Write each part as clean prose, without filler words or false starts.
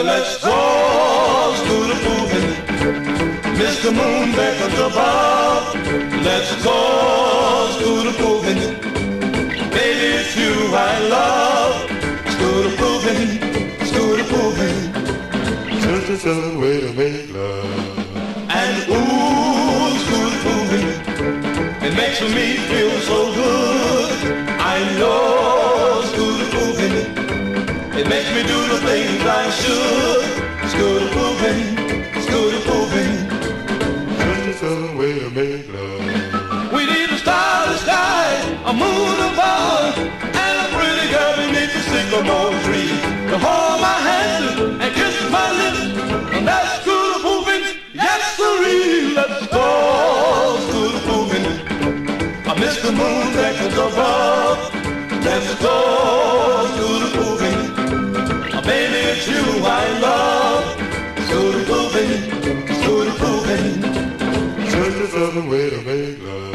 let's toast to the moving. Mr. Moon beckons above. Let's toast to the moving. Baby, it's you I love. Scooter moving, scooter moving. Just a southern way to make love. And ooh, scooter moving. It makes me feel so good. I know scooter moving. It makes me do the things I should. Scooter moving, scooter moving. Just a southern way to make love. We need a star in the sky, a moon above, and a pretty girl beneath the sycamore tree to hold my hand and kiss my lips. And that's scooter moving, yes sirree. Let's go scooter moving. Mr. Moon beckons above. Let's go scooter moving. Baby, it's you I love. Scooter moving, scooter moving. Just a southern way to make love.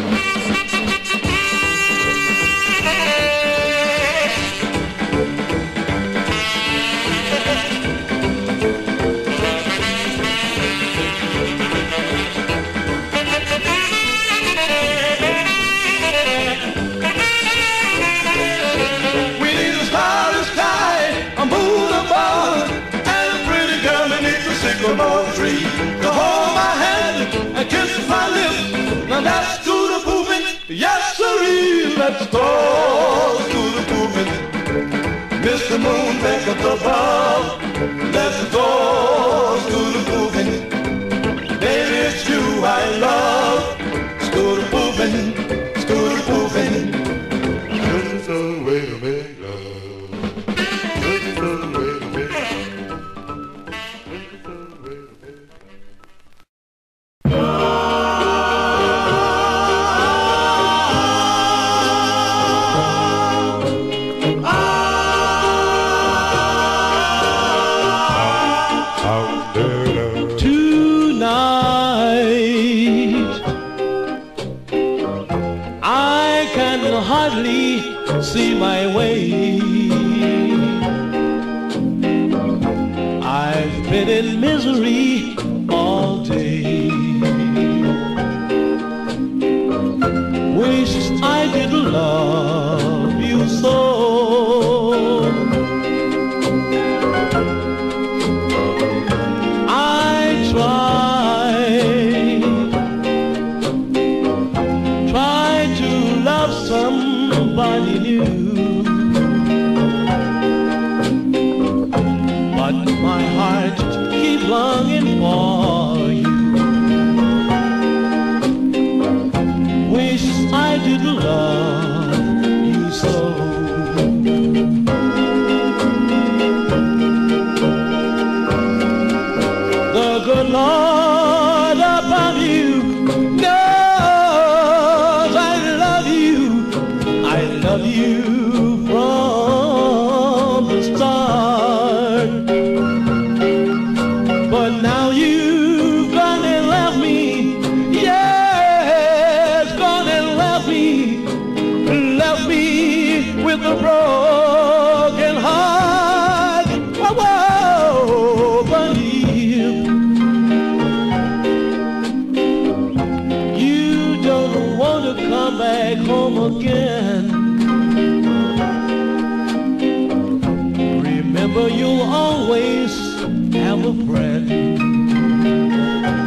Sycamore tree to hold my hand and kiss my lips. Now that's scooter moving, yes sirree. Let's go scooter moving. Mr. Moon beckons above. Let's go scooter moving. Baby, it's you I love. Scooter moving, scooter moving. Just a southern way to make love. Just a southern way to make love. See my way. I've been in misery all day. Wish I did love you so. I tried to love somebody new, but my heart keeps longing for you. Wish I did love you so. The good Lord above you knows I love you. I love you from the start, but now you've gone and left me. Yes, gone and left me with a broken heart. Whoa, whoa, but you don't want to come back home again. Remember, you'll always have a friend.